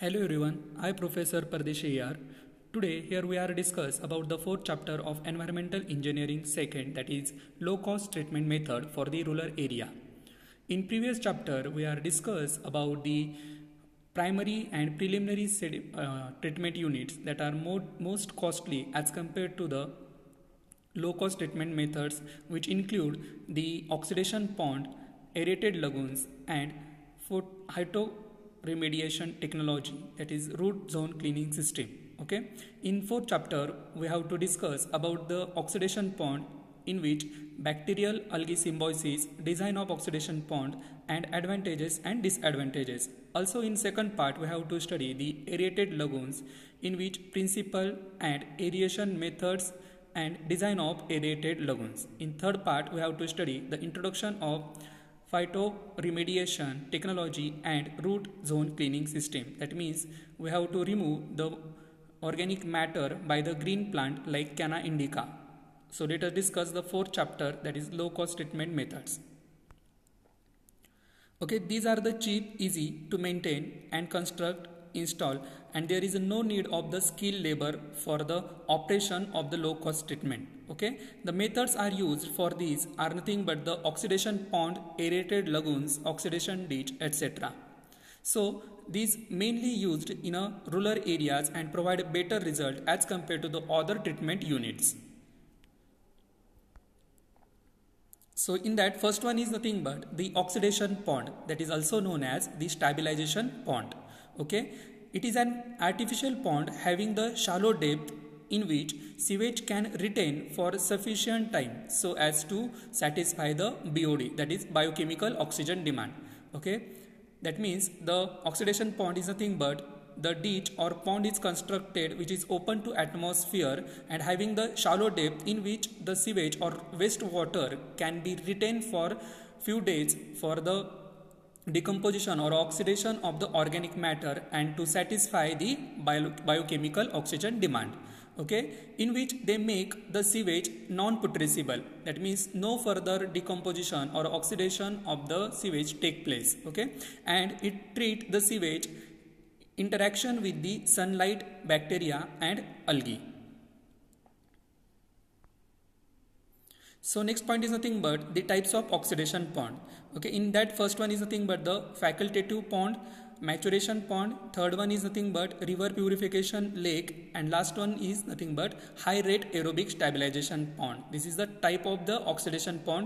Hello everyone, I Professor Pardeshi here. Today here we are discuss about the fourth chapter of Environmental Engineering second, that is low cost treatment method for the rural area. In previous chapter we are discuss about the primary and preliminary treatment units that are most costly as compared to the low cost treatment methods, which include the oxidation pond, aerated lagoons and phytoremediation technology, that is root zone cleaning system. Okay, in fourth chapter we have to discuss about the oxidation pond, in which bacterial algae symbiosis, design of oxidation pond and advantages and disadvantages. Also in second part we have to study the aerated lagoons, in which principle and aeration methods and design of aerated lagoons. In third part we have to study the introduction of phytoremediation technology and root zone cleaning system. That means we have to remove the organic matter by the green plant like Canna indica. So let us discuss the fourth chapter, that is low cost treatment methods. Okay, these are the cheap, easy to maintain and construct, install, and there is no need of the skilled labor for the operation of the low cost treatment. Okay, the methods are used for these are nothing but the oxidation pond, aerated lagoons, oxidation ditch, etc. So these mainly used in rural areas and provide a better result as compared to the other treatment units. So in that, first one is nothing but the oxidation pond, that is also known as the stabilization pond. Okay, it is an artificial pond having the shallow depth in which sewage can retain for sufficient time so as to satisfy the BOD, that is biochemical oxygen demand. Okay, that means the oxidation pond is nothing but the ditch or pond is constructed which is open to atmosphere and having the shallow depth in which the sewage or wastewater can be retained for few days for the decomposition or oxidation of the organic matter and to satisfy the biochemical oxygen demand. Okay, in which they make the sewage non-putrescible, that means no further decomposition or oxidation of the sewage take place. Okay, and it treat the sewage interaction with the sunlight, bacteria and algae. So next point is nothing but the types of oxidation pond. Okay, in that first one is nothing but the facultative pond, maturation pond, third one is nothing but river purification lake, and last one is nothing but high rate aerobic stabilization pond. This is the type of the oxidation pond.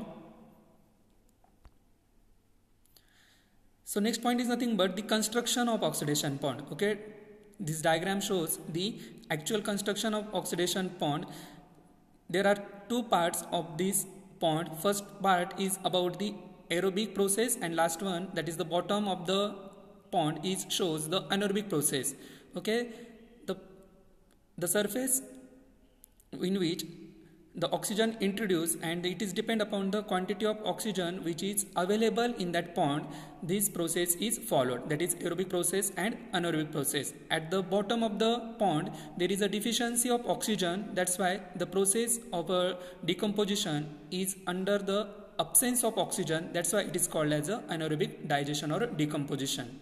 So next point is nothing but the construction of oxidation pond. Okay, this diagram shows the actual construction of oxidation pond. There are two parts of this pond. First part is about the aerobic process and last one, that is the bottom of the pond, is shows the anaerobic process. Okay, the surface in which the oxygen introduced and it is depend upon the quantity of oxygen which is available in that pond, this process is followed, that is aerobic process and anaerobic process. At the bottom of the pond there is a deficiency of oxygen, that's why the process of decomposition is under the absence of oxygen, that's why it is called as a anaerobic digestion or decomposition.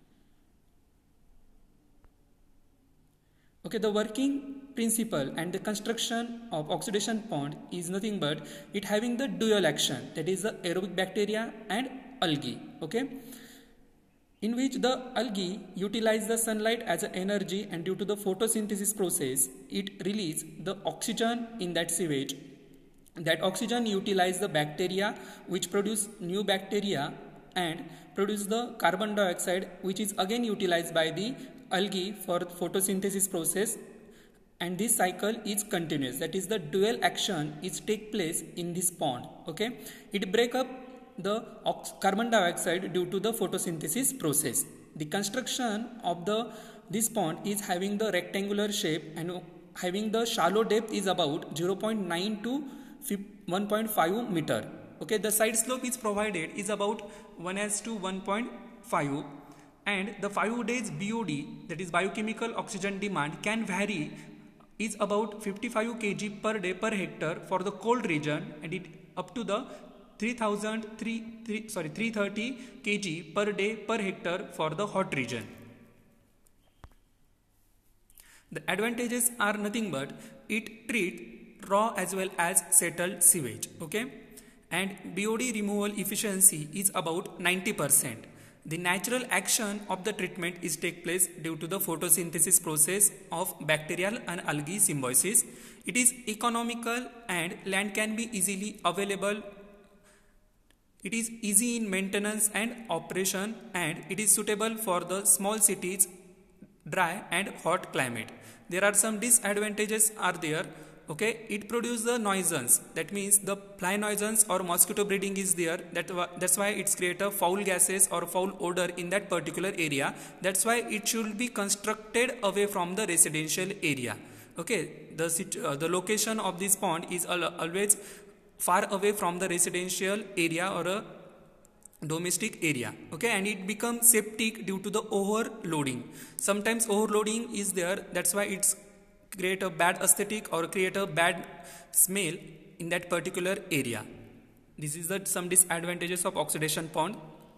Okay, the working principle and the construction of oxidation pond is nothing but it having the dual action, that is the aerobic bacteria and algae. Okay, in which the algae utilize the sunlight as an energy and due to the photosynthesis process it release the oxygen in that sewage. That oxygen utilize the bacteria which produce new bacteria and produce the carbon dioxide which is again utilized by the algae for photosynthesis process, and this cycle is continuous, that is the dual action is take place in this pond. Okay, it break up the carbon dioxide due to the photosynthesis process. The construction of this pond is having the rectangular shape and having the shallow depth is about 0.9 to 1.5 meter. Okay, the side slope is provided is about 1:1.5 and the 5 days BOD, that is biochemical oxygen demand, can vary is about 55 kg per day per hectare for the cold region and it up to the 330 kg per day per hectare for the hot region. The advantages are nothing but it treats raw as well as settled sewage, okay? And BOD removal efficiency is about 90%. The natural action of the treatment is take place due to the photosynthesis process of bacterial and algae symbiosis. It is economical and land can be easily available. It is easy in maintenance and operation, and it is suitable for the small cities, dry and hot climate. There are some disadvantages are there. Okay, it produces the nuisance. That means the fly nuisance or mosquito breeding is there. That's why it's create a foul gases or foul odor in that particular area. That's why it should be constructed away from the residential area. Okay, the location of this pond is always far away from the residential area or a domestic area. Okay, and it becomes septic due to the overloading. Sometimes overloading is there. That's why it's create a bad aesthetic or create a bad smell in that particular area. This is some disadvantages of oxidation pond.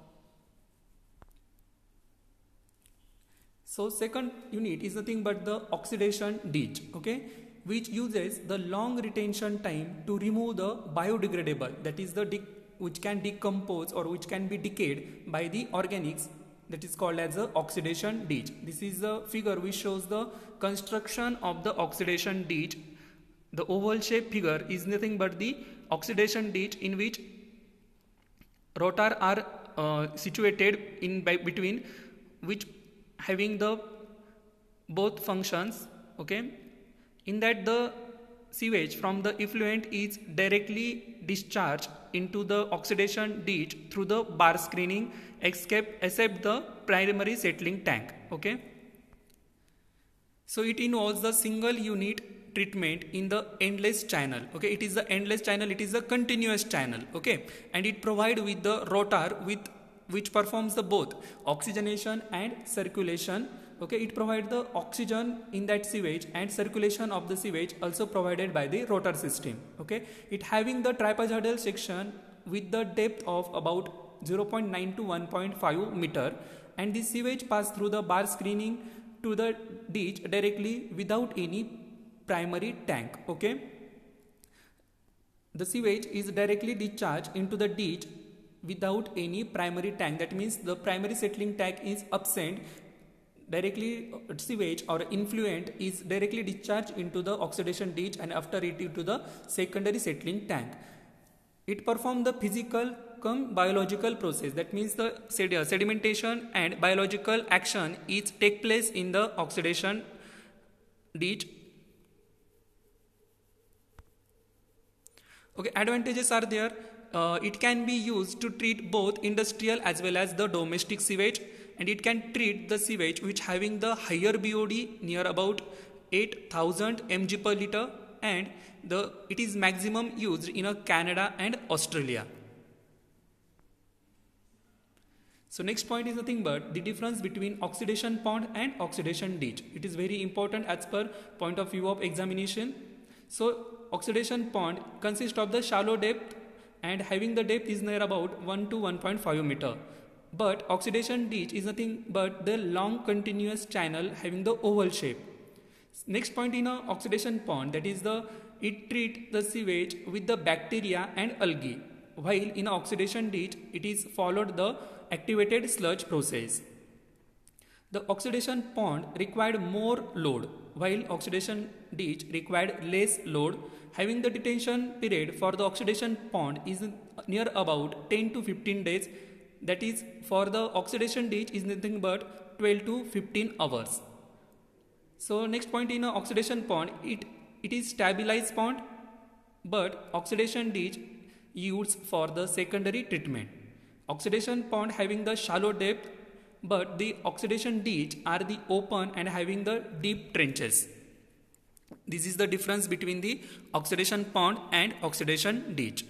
So second unit is nothing but the oxidation ditch, okay, which uses the long retention time to remove the biodegradable, that is the which can decompose or which can be decayed by the organics, that is called as the oxidation ditch. This is the figure which shows the construction of the oxidation ditch. The oval shape figure is nothing but the oxidation ditch in which rotor are situated in between, which having the both functions. Okay, in that the sewage from the effluent is directly discharged into the oxidation ditch through the bar screening except the primary settling tank. Okay, so it involves the single unit treatment in the endless channel. Okay, it is the endless channel, it is a continuous channel. Okay, and it provide with the rotor which performs the both oxygenation and circulation. Okay, it provides the oxygen in that sewage and circulation of the sewage also provided by the rotor system. Okay, it having the trapezoidal section with the depth of about 0.9 to 1.5 meter, and the sewage pass through the bar screening to the ditch directly without any primary tank. Okay, the sewage is directly discharged into the ditch without any primary tank. That means the primary settling tank is absent. Directly sewage or influent is directly discharged into the oxidation ditch and after it into the secondary settling tank. It performs the physical cum biological process. That means the sedimentation and biological action is take place in the oxidation ditch. Okay, advantages are there. It can be used to treat both industrial as well as the domestic sewage, and it can treat the sewage which having the higher BOD near about 8000 mg per liter, and it is maximum used in Canada and Australia. So next point is nothing but the difference between oxidation pond and oxidation ditch. It is very important as per point of view of examination. So oxidation pond consists of the shallow depth and having the depth is near about 1 to 1.5 meter. But oxidation ditch is nothing but the long continuous channel having the oval shape. Next point in a oxidation pond, that is it treats the sewage with the bacteria and algae, while in a oxidation ditch it is followed the activated sludge process. The oxidation pond required more load, while oxidation ditch required less load. Having the detention period for the oxidation pond is near about 10 to 15 days. That is, for the oxidation ditch is nothing but 12 to 15 hours. So next point in a oxidation pond, it is stabilized pond, but oxidation ditch used for the secondary treatment. Oxidation pond having the shallow depth, but the oxidation ditch are the open and having the deep trenches. This is the difference between the oxidation pond and oxidation ditch.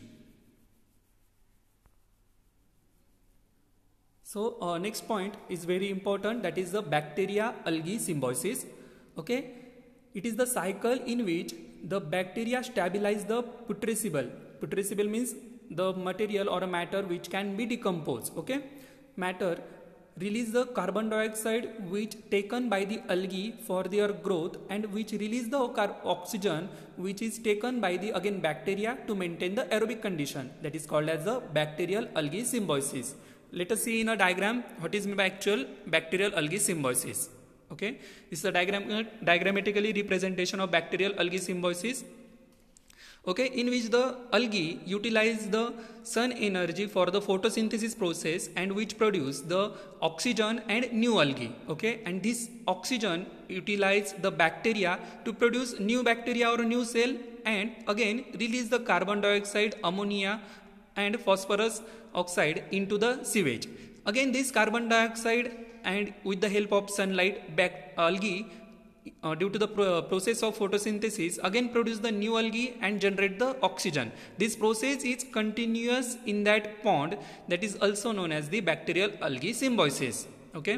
So next point is very important, that is the bacteria-algae symbiosis. Okay, it is the cycle in which the bacteria stabilize the putrescible. Putrescible means the material or a matter which can be decomposed. Okay, matter release the carbon dioxide which taken by the algae for their growth, and which release the oxygen which is taken by the again bacteria to maintain the aerobic condition, that is called as the bacterial algae symbiosis. Let us see in a diagram what is meant by actual bacterial algae symbiosis. Okay, this is a diagrammatically representation of bacterial algae symbiosis. Okay, in which the algae utilize the sun energy for the photosynthesis process, and which produce the oxygen and new algae. Okay, and this oxygen utilize the bacteria to produce new bacteria or new cell, and again release the carbon dioxide, ammonia and phosphorus oxide into the sewage. Again this carbon dioxide, and with the help of sunlight, algae due to the process of photosynthesis again produce the new algae and generate the oxygen. This process is continuous in that pond, that is also known as the bacterial algae symbiosis. Okay.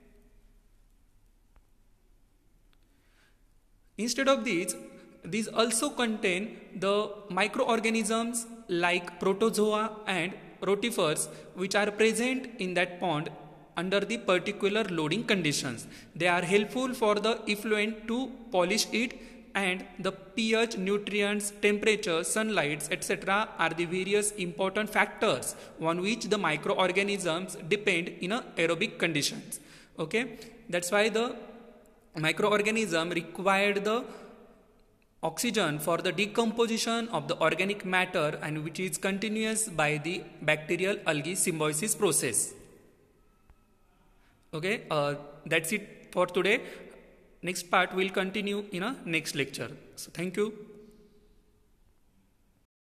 Instead of these also contain the microorganisms like protozoa and rotifers, which are present in that pond under the particular loading conditions. They are helpful for the effluent to polish it, and the pH, nutrients, temperature, sunlight, etc. are the various important factors on which the microorganisms depend in a aerobic conditions. Okay, that's why the microorganism required the oxygen for the decomposition of the organic matter, and which is continuous by the bacterial algae symbiosis process. Okay, that's it for today. Next part will continue in a next lecture. So thank you.